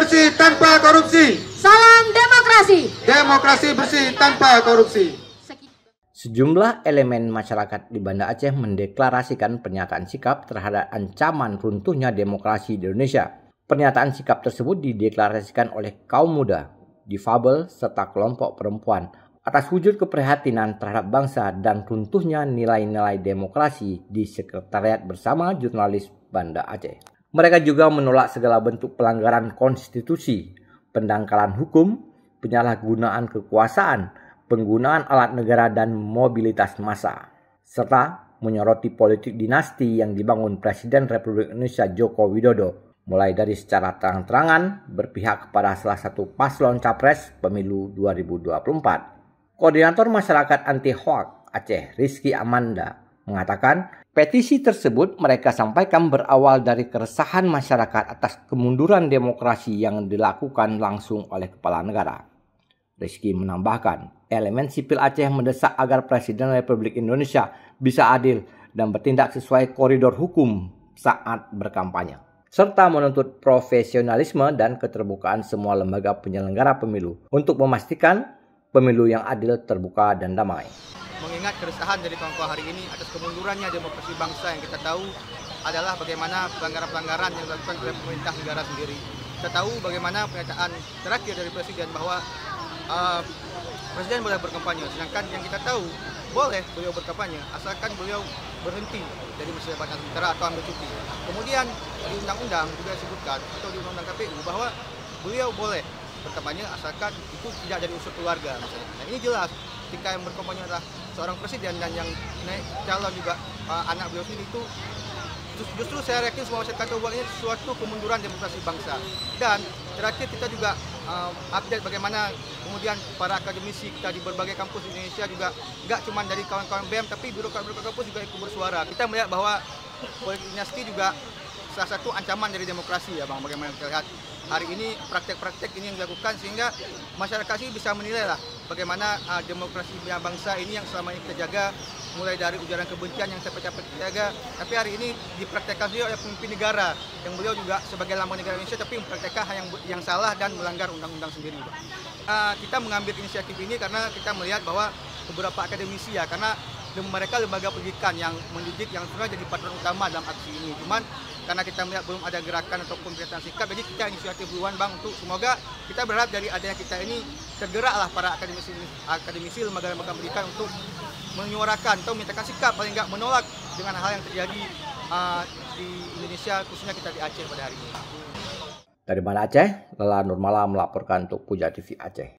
bersih tanpa korupsi. Salam demokrasi. Demokrasi bersih tanpa korupsi. Sejumlah elemen masyarakat di Banda Aceh mendeklarasikan pernyataan sikap terhadap ancaman runtuhnya demokrasi di Indonesia. Pernyataan sikap tersebut dideklarasikan oleh kaum muda, difabel, serta kelompok perempuan atas wujud keprihatinan terhadap bangsa dan runtuhnya nilai-nilai demokrasi di sekretariat bersama jurnalis Banda Aceh. Mereka juga menolak segala bentuk pelanggaran konstitusi, pendangkalan hukum, penyalahgunaan kekuasaan, penggunaan alat negara dan mobilitas massa, serta menyoroti politik dinasti yang dibangun Presiden Republik Indonesia Joko Widodo, mulai dari secara terang-terangan berpihak kepada salah satu paslon capres pemilu 2024. Koordinator Masyarakat Anti Hoax Aceh, Rizky Amanda, mengatakan petisi tersebut mereka sampaikan berawal dari keresahan masyarakat atas kemunduran demokrasi yang dilakukan langsung oleh kepala negara. Rizky menambahkan, elemen sipil Aceh mendesak agar Presiden Republik Indonesia bisa adil dan bertindak sesuai koridor hukum saat berkampanye, serta menuntut profesionalisme dan keterbukaan semua lembaga penyelenggara pemilu untuk memastikan pemilu yang adil, terbuka, dan damai. Mengingat keresahan dari kawan-kawan hari ini atas kemundurannya demokrasi bangsa yang kita tahu adalah bagaimana pelanggaran-pelanggaran yang dilakukan oleh pemerintah negara sendiri. Kita tahu bagaimana pernyataan terakhir dari Presiden bahwa Presiden boleh berkampanye, sedangkan yang kita tahu boleh beliau berkampanye asalkan beliau berhenti dari masa jabatan sementara atau ambil cuti. Kemudian di undang-undang juga disebutkan atau di undang-undang KPU bahwa beliau boleh berkampanye asalkan itu tidak dari unsur keluarga misalnya. Nah ini jelas ketika yang berkampanye adalah seorang presiden dan yang naik calon juga anak beliau sendiri itu justru saya yakin semua masyarakat bahwa ini suatu kemunduran demokrasi bangsa. Dan terakhir kita juga update bagaimana kemudian para akademisi kita di berbagai kampus di Indonesia juga nggak cuma dari kawan-kawan BEM tapi birokrat-birokrat kampus juga ikut bersuara. Kita melihat bahwa politik dinasti juga salah satu ancaman dari demokrasi ya Bang. Bagaimana kita lihat hari ini praktek-praktek ini yang dilakukan sehingga masyarakat ini bisa menilai lah bagaimana demokrasi bangsa ini yang selama ini kita jaga, mulai dari ujaran kebencian yang capek-capek kita jaga, tapi hari ini dipraktekkan juga oleh pemimpin negara yang beliau juga sebagai lambang negara Indonesia tapi mempraktekkan hal yang salah dan melanggar undang-undang sendiri. Kita mengambil inisiatif ini karena kita melihat bahwa beberapa akademisi ya, karena mereka lembaga pendidikan yang mendidik yang sebenarnya jadi patron utama dalam aksi ini. Cuman karena kita melihat belum ada gerakan ataupun pernyataan sikap, jadi kita inisiatif duluan Bang untuk semoga kita berharap dari adanya kita ini tergeraklah para akademisi lembaga-lembaga pendidikan untuk menyuarakan atau menyatakan sikap paling enggak menolak dengan hal yang terjadi di Indonesia, khususnya kita di Aceh pada hari ini. Dari Banda Aceh, Lela Nurmala melaporkan untuk Puja TV Aceh.